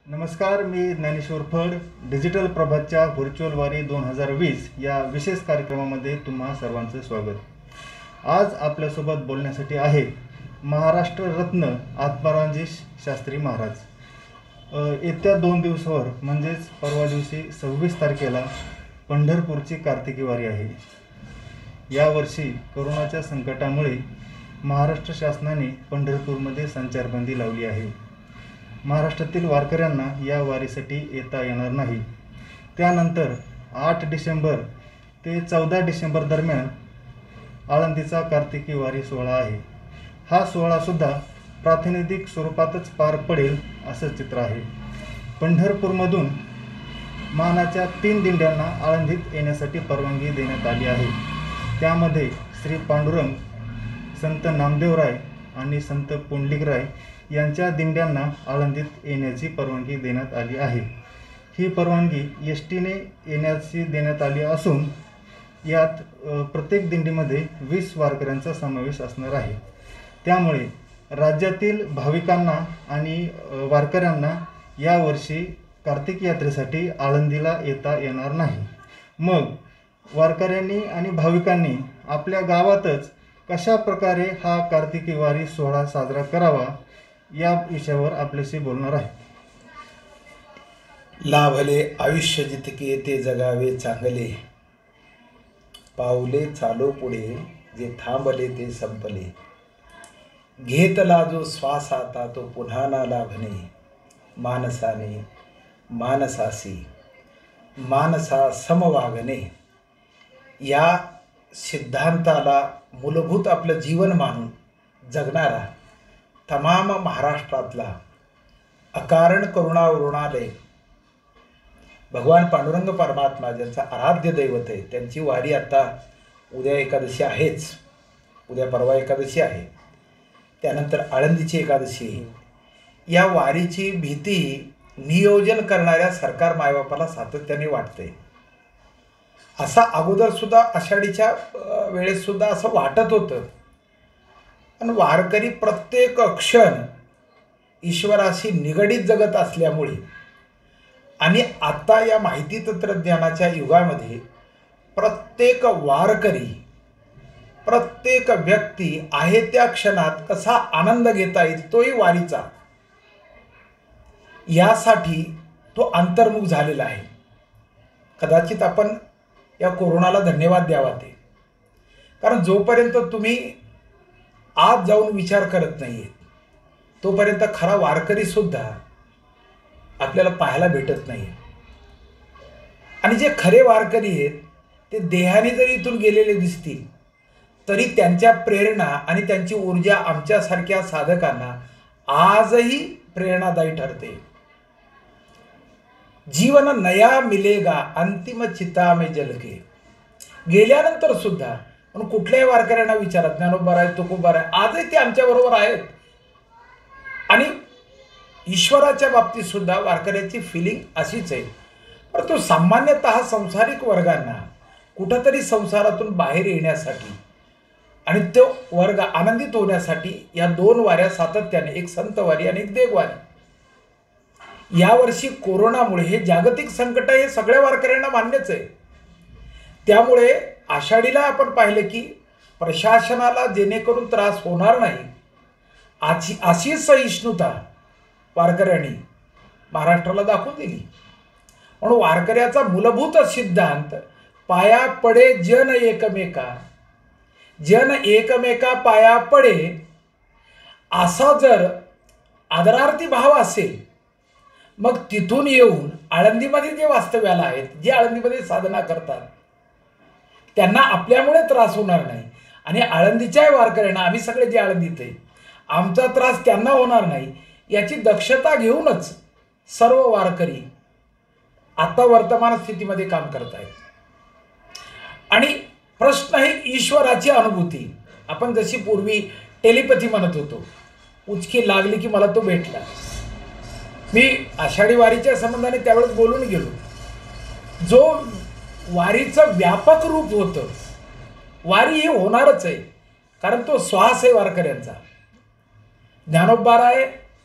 नमस्कार, मी ज्ञानेश्वर फड. डिजिटल प्रभातच्या व्हर्च्युअल वारी 2020 या विशेष कार्यक्रमामध्ये तुम्हा सर्वांचं स्वागत. आज आपल्यासोबत बोलण्यासाठी आहेत महाराष्ट्र रत्न आत्मारामजी शास्त्री महाराज. येत्या 2 दिवसावर म्हणजेच परवा दिवशी 26 तारखेला पंढरपूरची कार्तिकी वारी आहे. यावर्षी कोरोनाच्या संकटामुळे महाराष्ट्र शासनाने पंढरपूरमध्ये संचारबंदी लावली आहे. महाराष्ट्रातील वारकऱ्यांना या वारीसाठी येता येणार नाही. त्यानंतर 8 डिसेंबर ते 14 डिसेंबर दरम्यान आळंदीचा कार्तिकी वारी सोहळा आहे. हा सोहळासुद्धा प्रातिनिधिक स्वरूपातच पार पडेल असं चित्र आहे. पंढरपूरमधून मानाच्या 3 दिंड्यांना आळंदीत येण्यासाठी परवानगी देण्यात आली आहे. त्यामध्ये श्री पांडुरंग, संत नामदेवराय आणि संत पुंडलिकराय यांच्या दिंड्यांना आळंदीत येण्याची परवानगी देण्यात आली आहे. ही परवानगी एस टीने येण्याची देण्यात आली असून यात प्रत्येक दिंडीमध्ये 20 वारकऱ्यांचा समावेश असणार आहे. त्यामुळे राज्यातील भाविकांना आणि वारकऱ्यांना यावर्षी कार्तिक यात्रेसाठी आळंदीला येता येणार नाही. मग वारकऱ्यांनी आणि भाविकांनी आपल्या गावातच कशा प्रकारे हा कार्तिकी वारी सोहळा साजरा करावा या विषयावर आपल्याशी बोलणार आहे. लाभले आयुष्य जितके ते जगावे चांगले, पाऊले चालो पुढे जे थांबले ते संपले. घेतला जो श्वास आता तो पुन्हा ना लाभणे, मानसाने मानसासी मानसा समवागणे. या सिद्धांताला मूलभूत आपलं जीवन मानून जगणारा तमाम महाराष्ट्रातला अकारण करुणा वरुणालय भगवान पांडुरंग परमात्मा ज्यांचा आराध्य दैवत आहे, त्यांची वारी आता उद्या एकादशी आहेच. उद्या परवा एकादशी आहे, त्यानंतर आळंदीची एकादशी आहे. या वारीची भीती नियोजन करणाऱ्या सरकार मायबापाला सातत्याने वाटते. असा अगोदरसुद्धा आषाढीच्या वेळेससुद्धा असं वाटत होतं. पण वारकरी प्रत्येक क्षण ईश्वराशी निगडीत जगत असल्यामुळे आणि आता या माहिती तंत्रज्ञानाच्या युगामध्ये प्रत्येक वारकरी, प्रत्येक व्यक्ती आहे त्या क्षणात कसा आनंद घेता येईल तोही वारीचा, यासाठी तो अंतर्मुख झालेला आहे. कदाचित आपण या कोरोनाला धन्यवाद द्यावा ते, कारण जोपर्यंत तुम्ही आत जाऊन विचार करत नाही तोपर्यंत खरा वारकरीसुद्धा आपल्याला पाहायला भेटत नाही. आणि जे खरे वारकरी आहेत ते देहाने जरी इथून गेलेले दिसतील तरी त्यांच्या प्रेरणा आणि त्यांची ऊर्जा आमच्यासारख्या साधकांना आजही प्रेरणादायी ठरते. जीवन नया मिलेगा अंतिम चिता में जलके. गेल्यानंतर सुद्धा पण कुठल्याही वारकऱ्यांना विचारा, ज्ञानोबा आहे, तुकोबा आहे, आजही ते आमच्याबरोबर आहेत. आणि ईश्वराच्या बाबतीत सुद्धा वारकऱ्याची फिलिंग अशीच आहे. परंतु सामान्यतः संसारिक वर्गांना कुठंतरी संसारातून बाहेर येण्यासाठी आणि तो वर्ग आनंदित होण्यासाठी या 2 वाऱ्या सातत्याने, एक संत वारी आणि एक देववारी. यावर्षी कोरोनामुळे हे जागतिक संकट हे सगळ्या वारकऱ्यांना मान्यच आहे. त्यामुळे आषाढीला आपण पाहिलं की प्रशासनाला जेणेकरून त्रास होणार नाही अशी सहिष्णुता वारकऱ्यांनी महाराष्ट्राला दाखवून दिली. म्हणून वारकऱ्याचा मूलभूत सिद्धांत पाया पडे जन एकमेका, जन एकमेका पाया पडे, असा जर आदरार्थी भाव असेल मग तिथून येऊन आळंदीमध्ये जे वास्तव्याला आहेत, जे आळंदीमध्ये साधना करतात त्यांना आपल्यामुळे त्रास होणार नाही. आणि आळंदीच्या वारकऱ्यांना, आम्ही सगळे जे आळंदीत आहे, आमचा त्रास त्यांना होणार नाही याची दक्षता घेऊनच सर्व वारकरी आता वर्तमान स्थितीमध्ये काम करत आहेत. आणि प्रश्न आहे ईश्वराची अनुभूती. आपण जशी पूर्वी टेलिपॅथी म्हणत होतो, उचकी लागली की मला तो भेटला. मी आषाढी वारीच्या संबंधाने त्यावेळेस बोलून गेलो. जो वारीचं व्यापक रूप होतं, वारी ही होणारच आहे, कारण तो श्वास आहे वारकऱ्यांचा. ज्ञानोबा राय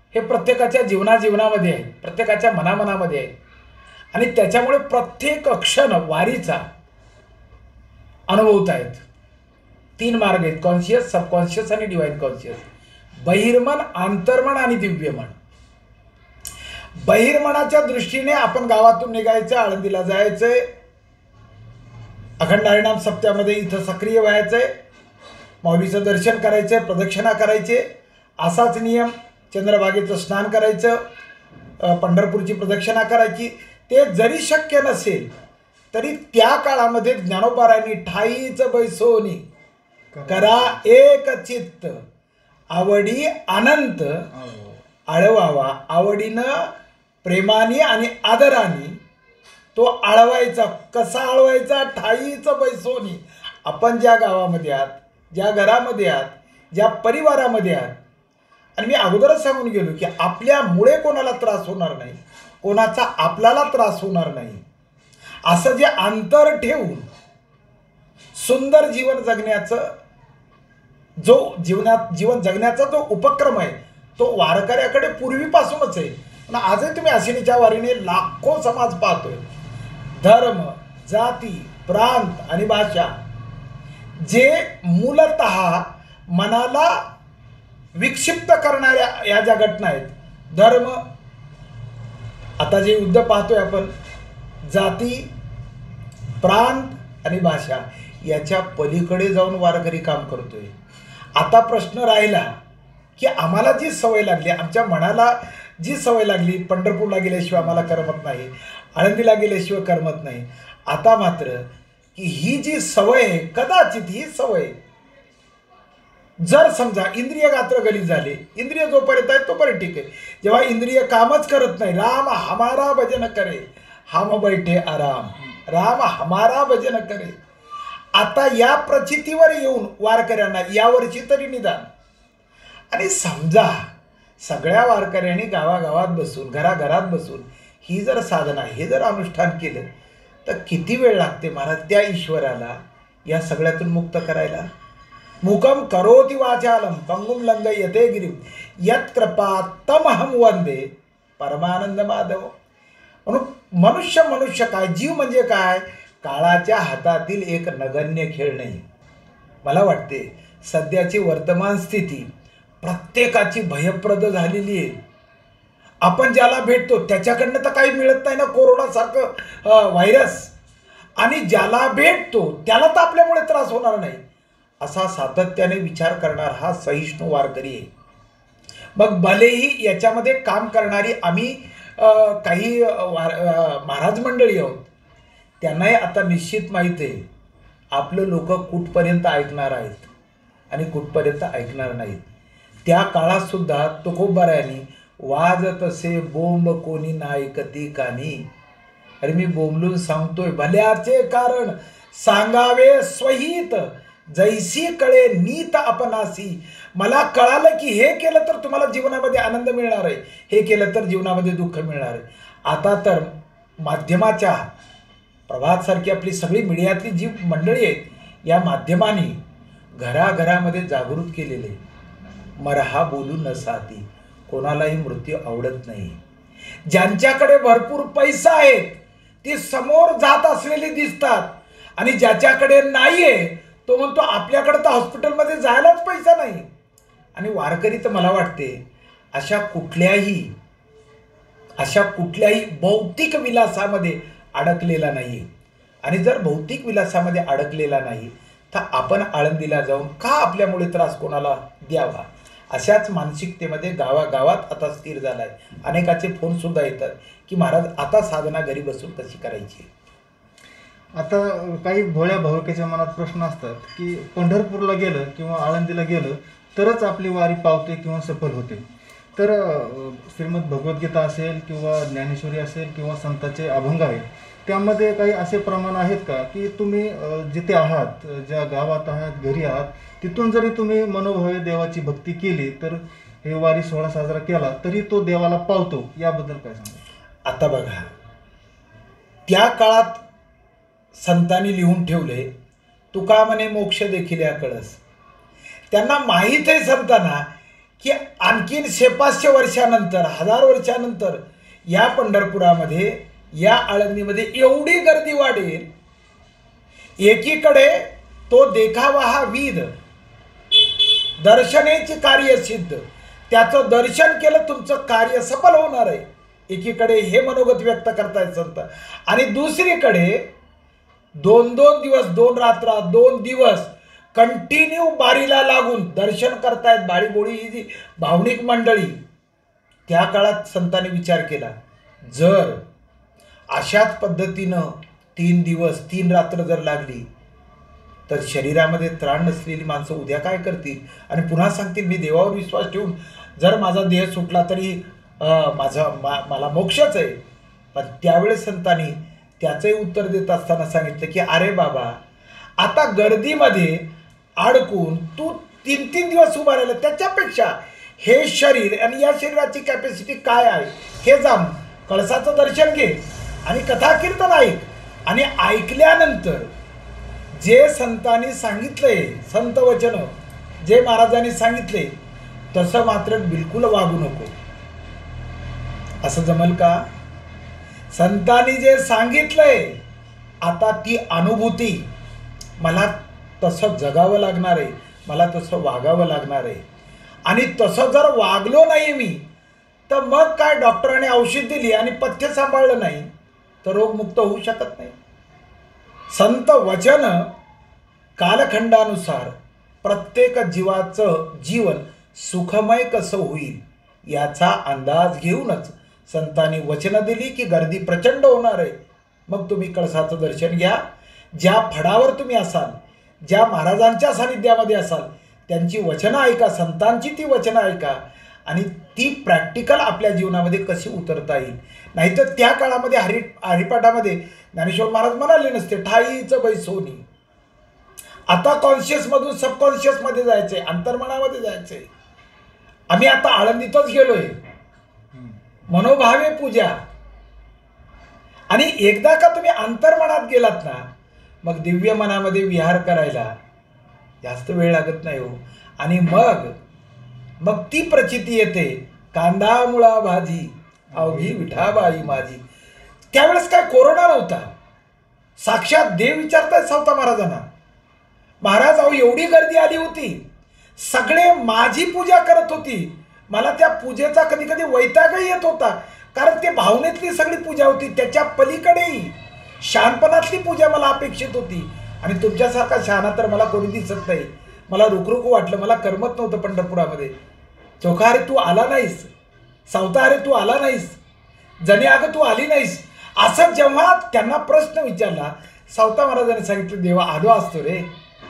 हे प्रत्येकाच्या जीवनामध्ये आहे, प्रत्येकाच्या मनामध्ये आहे. आणि त्याच्यामुळे प्रत्येक क्षण वारीचा अनुभवतायत. 3 मार्ग आहेत, कॉन्शियस, सबकॉन्शियस आणि डिवाइन कॉन्शियस. बहिर्मन, आंतर्मन आणि दिव्यमन. बहिर्मनाच्या दृष्टीने आपण गावातून निघायचं, आळंदीला जायचंय, अखंड हरिनाम सप्त्यामध्ये इथं सक्रिय व्हायचंय, माऊलीचं दर्शन करायचं, प्रदक्षिणा करायचे. असाच नियम, चंद्रभागेचं स्नान करायचं, पंढरपूरची प्रदक्षिणा करायची. ते जरी शक्य नसेल तरी त्या काळामध्ये ज्ञानोबारायांनी ठाईच बैसोनी करा एक चित्त आवडी अनंत आळवावा. आवडीनं, प्रेमाने आणि आदराने तो आळवायचा. कसा आळवायचा? ठाईच बैसोनी. आपण ज्या गावामध्ये आहात, ज्या घरामध्ये आहात, ज्या परिवारामध्ये आहात, आणि मी अगोदरच सांगून गेलो की आपल्यामुळे कोणाला त्रास होणार नाही, कोणाचा आपल्याला त्रास होणार नाही, असं जे अंतर ठेवून सुंदर जीवन जगण्याचं जीवन जगण्याचा जो उपक्रम आहे तो वारकऱ्याकडे पूर्वीपासूनच आहे. पण आजही तुम्ही आषाढीच्या वारीने लाखो समाज पाहतोय. धर्म, जाती, प्रांत आणि भाषा जे मूलतः मनाला विक्षिप्त करणाऱ्या या ज्या घटना आहेत, धर्म, आता जे युद्ध पाहतोय आपण, जाती, प्रांत आणि भाषा, याच्या पलीकडे जाऊन वारकरी काम करतोय. आता प्रश्न राहिला की आम्हाला जी सवय लागली, आमच्या मनाला जी सवय लागली, पंढरपूरला गेल्याशिवाय आम्हाला करमत नाही, आळंदीला गेल्याशिवाय करमत नाही. आता मात्र की ही जी सवय आहे, कदाचित ही सवय जर समजा इंद्रिय गात्र गलीत झाले, इंद्रिय जोपर्यंत आहे तोपर्यंत ठीक आहे. जेव्हा इंद्रिय कामच करत नाही, राम हमारा भजन करे हम बैठे आराम, राम हमारा भजन करे. आता या प्रचितीवर येऊन वारकऱ्यांना यावर्षी तरी निदान, आणि समजा सगळ्या वारकऱ्यांनी गावागावात बसून, घराघरात बसून ही जर साधना, हे जर अनुष्ठान केलं तर किती वेळ लागते महाराज त्या ईश्वराला या सगळ्यातून मुक्त करायला. मुकम करोति वाचालम पंगुम लंघयते गिरिम यत् कृपा तमहम वंदे परमानंद माधव. म्हणून मनुष्य काय, जीव म्हणजे काय, काळाच्या हातातील एक नगण्य खेळ नाही. मला वाटते सध्याची वर्तमान स्थिती प्रत्येकाची भयप्रद झालेली आहे. आपण ज्याला भेटतो त्याच्याकडनं तर काही मिळत नाही ना, कोरोनासारखं व्हायरस, आणि ज्याला भेटतो त्याला तर आपल्यामुळे त्रास होणार नाही, असा सातत्याने विचार करणारा हा सहिष्णू वारकरी आहे. मग भलेही याच्यामध्ये काम करणारी आम्ही काही महाराज मंडळी आहोत, त्यांनाही आता निश्चित माहीत आहे आपलं लोक कुठपर्यंत ऐकणार आहेत आणि कुठपर्यंत ऐकणार नाहीत. त्या काळातसुद्धा तुकोबारायांनी वाजतसे बोंब कोणी ना ऐकती कानी. अरे मी बोंबलून सांगतोय, भल्याचे कारण सांगावे स्वहित जैसी कळे नीत आपणासी. मला कळालं की हे केलं तर तुम्हाला जीवनामध्ये आनंद मिळणार आहे, हे केलं तर जीवनामध्ये दुःख मिळणार आहे. आता तर माध्यमाच्या प्रभातसारखी आपली सगळी मीडियातली जी मंडळी आहेत, या माध्यमांनी घराघरामध्ये जागृत केलेले. मरहा बोलू न साधी, कोणालाही मृत्यू आवडत नाही. ज्यांच्याकडे भरपूर पैसा आहे ती समोर जात असलेली दिसतात, आणि ज्याच्याकडे नाही आहे तो म्हणतो आपल्याकडे तर हॉस्पिटलमध्ये जायलाच पैसा नाही. आणि वारकरी तर मला वाटते अशा कुठल्याही भौतिक विलासामध्ये अडकलेला नाही. आणि जर भौतिक विलासामध्ये अडकलेला नाही तर आपण आळंदीला जाऊन का आपल्यामुळे त्रास कोणाला द्यावा, अशाच मानसिकतेमध्ये गावागावात आता स्थिर झाला आहे. अनेकाचे फोनसुद्धा येतात की महाराज आता साधना घरी बसून कशी करायची. आता काही भोळ्या भाविकाच्या मनात प्रश्न असतात की पंढरपूरला गेलं किंवा आळंदीला गेलं तरच आपली वारी पावते किंवा सफल होते. तर श्रीमद भगवद्गीता असेल किंवा ज्ञानेश्वरी असेल किंवा संतांचे अभंग आहेत, त्यामध्ये काही असे प्रमाण आहेत का की तुम्ही जिथे आहात, ज्या गावात आहात, घरी आहात, तिथून जरी तुम्ही मनोभावे देवाची भक्ती केली तर हे वारी सोहळा साजरा केला तरी तो देवाला पावतो, याबद्दल काय सांगा. आता बघा, त्या काळात संतांनी लिहून ठेवले, तुका म्हणे मोक्ष देखील या कळस. त्यांना माहीत आहे संतांना की आणखीन 500 वर्षानंतर, 1000 वर्षानंतर या पंढरपुरामध्ये, या आळंदीमध्ये एवढी गर्दी वाढेल, एकीकडे तो देखावा हा विध, दर्शनेचे कार्य सिद्ध, त्याचं दर्शन केलं तुमचं कार्य सफल होणार आहे, एकीकडे हे मनोगत व्यक्त करतायत संत. आणि दुसरीकडे 2-2 दिवस, 2 रात्र, 2 दिवस कंटिन्यू बारीला लागून दर्शन करतायत बाळीबोळी ही जी भावनिक मंडळी. त्या काळात संतांनी विचार केला, जर अशाच पद्धतीनं 3 दिवस 3 रात्र जर लागली तर शरीरामध्ये त्राण नसलेली माणसं उद्या काय करतील आणि पुन्हा सांगतील मी देवावर विश्वास ठेवून जर माझा देह सुटला तरी मला मोक्षच आहे. पण त्यावेळेस संतांनी त्याचंही उत्तर देत असताना सांगितलं की अरे बाबा, आता गर्दीमध्ये अडकून तू 3-3 दिवस उभा राहिला, त्याच्यापेक्षा हे शरीर आणि या शरीराची कॅपॅसिटी काय आहे हे जाण, कळसाचं दर्शन घे आणि कथा कीर्तन ऐक. आणि ऐकल्यानंतर जे संतांनी सांगितलंय, संत वचन जे महाराजांनी सांगितले तसं मात्र बिलकुल वागू नको. असं जमल का? संतांनी जे सांगितलंय आता ती अनुभूती मला तसं जगावं लागणार आहे, मला तसं वागावं लागणार आहे. आणि तसं जर वागलो नाही मी तर मग काय, डॉक्टरांनी औषध दिली आणि पथ्य सांभाळलं नाही तर रोगमुक्त होऊ शकत नाही. संत वचन कालखंडानुसार प्रत्येक जीवाचं जीवन सुखमय कसं होईल याचा अंदाज घेऊनच संतांनी वचनं दिली की गर्दी प्रचंड होणार आहे. मग तुम्ही कळसाचं दर्शन घ्या. ज्या फडावर तुम्ही असाल, ज्या महाराजांच्या सानिध्यामध्ये असाल, त्यांची वचनं ऐका, संतांची ती वचनं ऐका आणि ती प्रॅक्टिकल आपल्या जीवनामध्ये कशी उतरता येईल. नाहीतर त्या काळामध्ये हरिपाठामध्ये ज्ञानेश्वर महाराज म्हणाले नसते ठाईचं बैसोनी. आता कॉन्शियसमधून सबकॉन्शियसमध्ये जायचंय, अंतर्मनामध्ये जायचंय. आम्ही आता आळंदीतच गेलोय, मनोभावे पूजा. आणि एकदा का तुम्ही अंतर्मनात गेलात ना, मग दिव्य मनामध्ये विहार करायला जास्त वेळ लागत नाही हो. आणि मग ती प्रचिती येते, कांदा मुळा भाजी अवघी विठाबाई माझी. त्यावेळेस काय कोरोना नव्हता, साक्षात देव विचारताय सावता महाराजांना, महाराज अहो एवढी गर्दी आली होती, सगळे माझी पूजा करत होती, मला त्या पूजेचा कधी कधी वैतागही येत होता, कारण ते भावनेतली सगळी पूजा होती, त्याच्या पलीकडेही शहाणपणातली पूजा मला अपेक्षित होती. आणि तुमच्यासारखा शहाणा तर मला कोणी दिसत नाही. मला रुकरुकू वाटलं, मला करमत नव्हतं पंढरपुरामध्ये. चोखा अरे तू आला नाहीस, सावता अरे तू आला नाहीस, जने अगं तू आली नाहीस. असं जेव्हा त्यांना प्रश्न विचारला, सावता महाराजांनी सांगितलं देवा आलो असतो रे,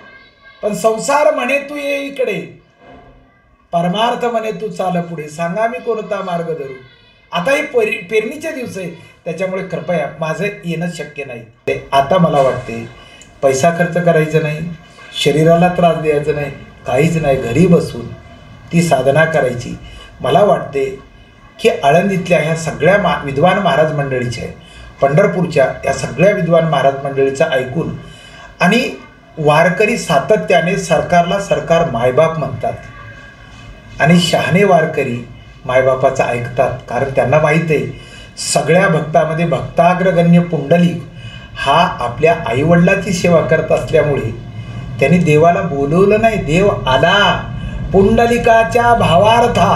पण संसार म्हणे तू ये इकडे, परमार्थ म्हणे तू चाल पुढे, सांगा मी कोणता मार्ग धरू. आता हे पेरणीचे दिवस आहे, त्याच्यामुळे कृपया माझं येणं शक्य नाही. आता मला वाटते पैसा खर्च करायचा नाही, शरीराला त्रास द्यायचा नाही, काहीच नाही, घरी बसून ती साधना करायची. मला वाटते की आळंदीतल्या ह्या सगळ्या विद्वान महाराज मंडळीच्या, पंढरपूरच्या या सगळ्या विद्वान महाराज मंडळीचं ऐकून, आणि वारकरी सातत्याने सरकारला सरकार मायबाप म्हणतात आणि शहाणे वारकरी मायबापाचं ऐकतात. कारण त्यांना माहीत आहे सगळ्या भक्तामध्ये भक्ताग्रगण्य पुंडलिक हा आपल्या आईवडिलाची सेवा करत असल्यामुळे त्यांनी देवाला बोलवलं नाही, देव आला. पुंडलिकाच्या भावार्था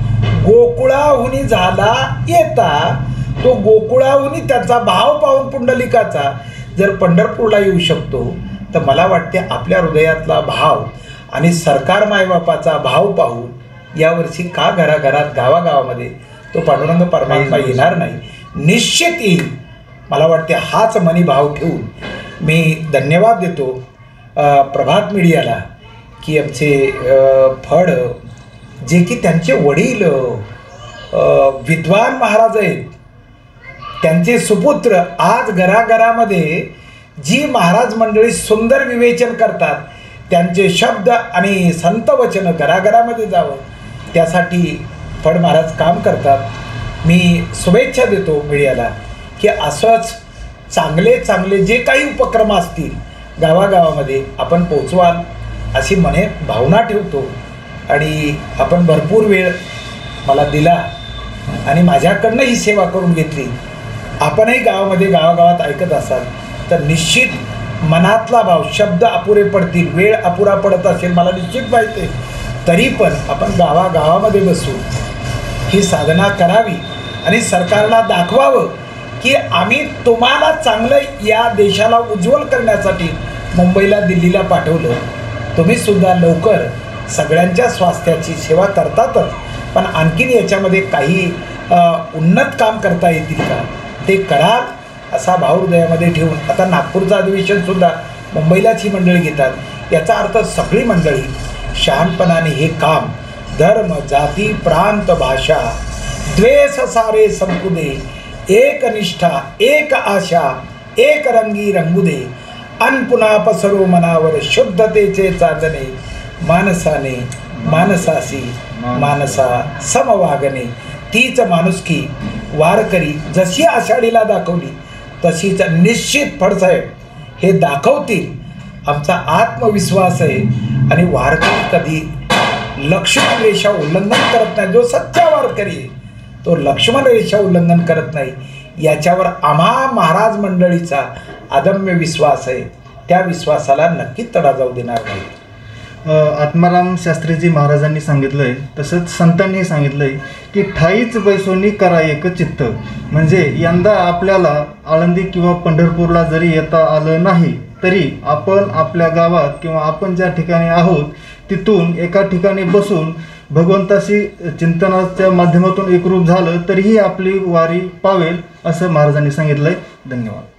गोकुळाहुनी झाला येता, तो गोकुळाहुनी त्याचा भाव पाहून पुंडलिकाचा जर पंढरपूरला येऊ शकतो, तर मला वाटते आपल्या हृदयातला भाव आणि सरकार मायबापाचा भाव पाहून यावर्षी का घराघरात गावागावामध्ये तो पांडुरंग परमात्मा येणार नाही, निश्चित येईल. मला वाटते हाच मनी भाव ठेवून मी धन्यवाद देतो प्रभात मीडियाला की आमचे फड जे की त्यांचे वडील विद्वान महाराज आहेत, त्यांचे सुपुत्र आज घराघरामध्ये जी महाराज मंडळी सुंदर विवेचन करतात, त्यांचे शब्द आणि संत वचन घराघरामध्ये जावं त्यासाठी फड महाराज काम करतात. मी शुभेच्छा देतो मीडियाला की असंच चांगले चांगले जे काही उपक्रम असतील गावागावामध्ये आपण पोचवाल अशी भावना ठेवतो. आणि आपण भरपूर वेळ मला दिला आणि माझ्याकडनं ही सेवा करून घेतली. आपणही गावामध्ये गावागावात ऐकत असाल तर निश्चित मनातला भाव, शब्द अपुरे पडतील, वेळ अपुरा पडत असेल मला निश्चित माहिती आहे, तरी पण आपण गावागावामध्ये बसून ही साधना करावी आणि सरकारला दाखवावं की आम्ही तुम्हाला चांगलं या देशाला उज्ज्वल करण्यासाठी मुंबईला, दिल्लीला पाठवलं. तुम्हीसुद्धा लवकर सगळ्यांच्या स्वास्थ्याची सेवा करतातच, पण आणखीन याच्यामध्ये काही उन्नत काम करता येतील का ते कराल असा भाव हृदयामध्ये ठेवून. आता नागपूरचं अधिवेशनसुद्धा मुंबईलाच ही मंडळी घेतात. याचा अर्थ सगळी मंडळी शहाणपणाने हे काम धर्म, जाती, प्रांत, भाषा, द्वेष सारे संपुदे, एक निष्ठा, एक आशा, एक रंगी रंगुदे, अन पुन्हा पसरो मनावर शुद्धतेचे चांदणे, मानसाने मानसासी मानसा समवागणे. तीच माणुसकी वारकरी जशी आषाढीला दाखवली तशीच निश्चित फडसाहेब हे दाखवतील, आमचा आत्मविश्वास आहे. आणि वारकरी कधी लक्ष्मण रेषा उल्लंघन करत नाही. जो सच्चा वारकरी आहे तो लक्ष्मण रेषा उल्लंघन करत नाही. याच्यावर आम्हा महाराज मंडळीचा अदम्य विश्वास आहे. त्या विश्वासाला नक्कीच तडा जाऊ देणार नाही. आत्माराम शास्त्रीजी महाराजांनी सांगितलंय, तसंच संतांनी सांगितलंय की ठाईच बैसोनी करा एक चित्त. म्हणजे यंदा आपल्याला आळंदी किंवा पंढरपूरला जरी येता आलं नाही तरी आपण आपल्या गावात किंवा आपण ज्या ठिकाणी आहोत तिथून एका ठिकाणी बसून भगवंताशी चिंतनाच्या माध्यमातून एकरूप झालं तरीही आपली वारी पावेल असं महाराजांनी सांगितलंय. धन्यवाद.